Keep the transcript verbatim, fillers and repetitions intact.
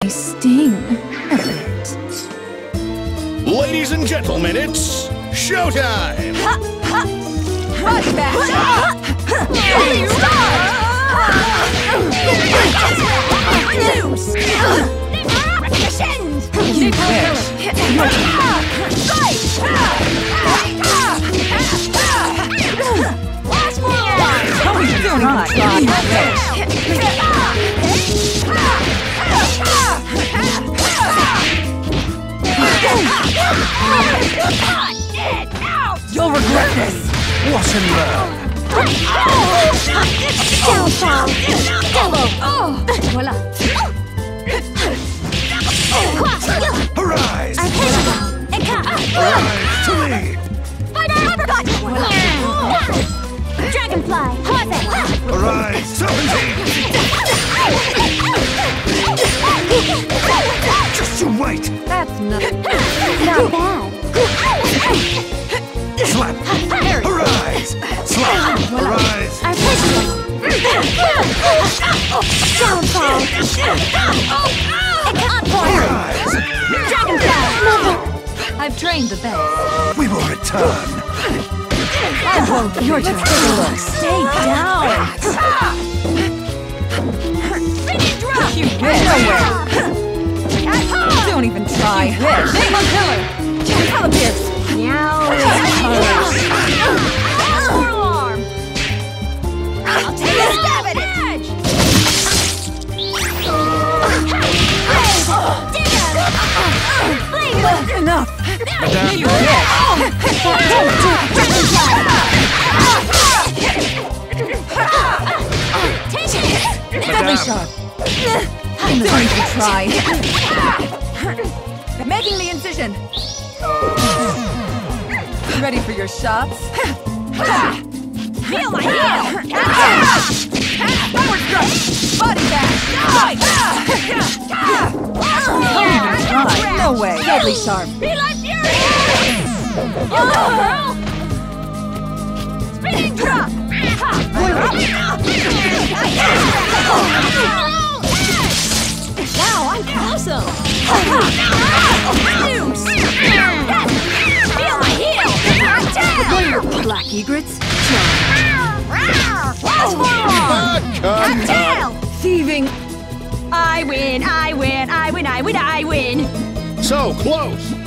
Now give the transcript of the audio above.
I sting a bit. Ladies and gentlemen, it's showtime! Ha! Ha! Rush back! Loose! You wish! How are you doing? You'll regret this! Watch and learn! Downfall! Double! Voila! Arise! Arise to me! Dragonfly! Arise! Serpentine! Just you wait! That's not... Not bad. Slap! Arise! Slap! Arise! Downfall! Arise! Dragonfly! I've trained the best. We will return! I won't. Your turn. Take a look. Stay down. You wish. No way. Don't even try. You wish. Name on pillar. Color pierce. Meow! Alarm. I'll take a stab at it. Enough. You wish. Deadly sharp. I'm going to try. Making the incision. Ready for your shots? Feel my heel! Forward thrust! Body bash! No way! Deadly sharp! Be like fury! Yellow girl! Spinning drop! Wow, I'm awesome! Loose! Feel my heel! What are your black egrets? Tail! Thieving! I win, I win, I win, I win, I win! So close!